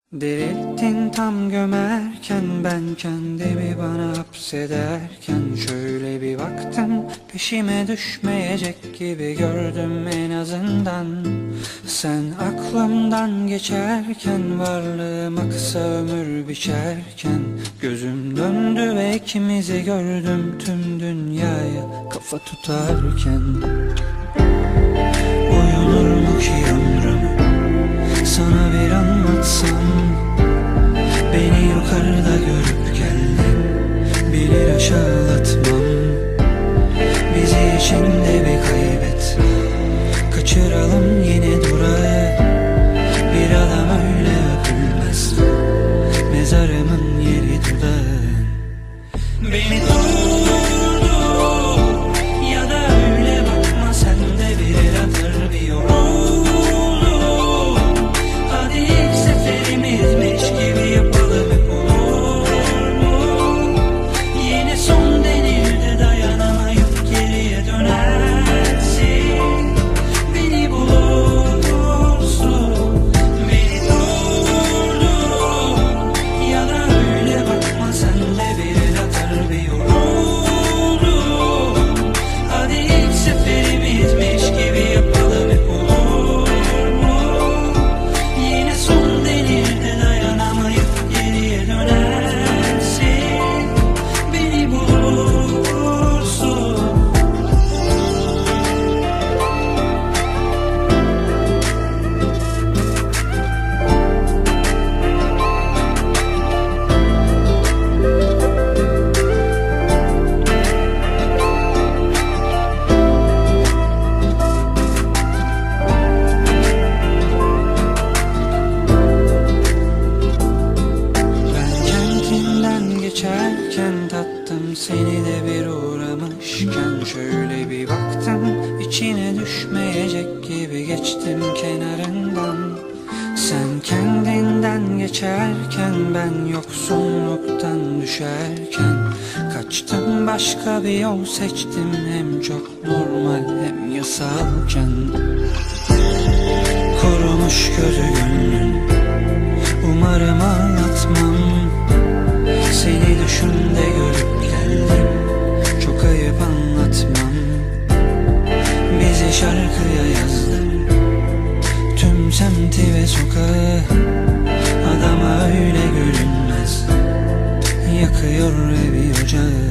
Dirilttin tam gömerken, ben kendimi bana hapsederken, şöyle bir baktım, peşime düşmeyecek gibi gördüm en azından. Sen aklımdan geçerken, varlığıma kısa ömür biçerken, gözüm döndü ve ikimizi gördüm tüm dünyaya kafa tutarken. Uyunur mu ki ömrüm sana bir anlatsam? Beni yukarıda görüp geldin, bilir aşağılatmam. Bizi içinde bir kaybet, kaçıralım yine durağı. Bir adam öyle öpülmez, mezarımın yeri dudağın. Beni durdur ya da öyle bakma, sen de bir el atar bir yol. Tattım seni de bir uğramışken, şöyle bir baktım, içine düşmeyecek gibi geçtim kenarından. Sen kendinden geçerken, ben yoksunluktan düşerken, kaçtım başka bir yol seçtim, hem çok normal hem yasalken. Kurumuş gözü gönlün, umarım anlatmam. Seni düşümde görüp geldim, çok ayıp anlatmam. Bizi şarkıya yazdım, tüm semti ve sokağı. Adama öyle görünmez, yakıyor evi ocağı.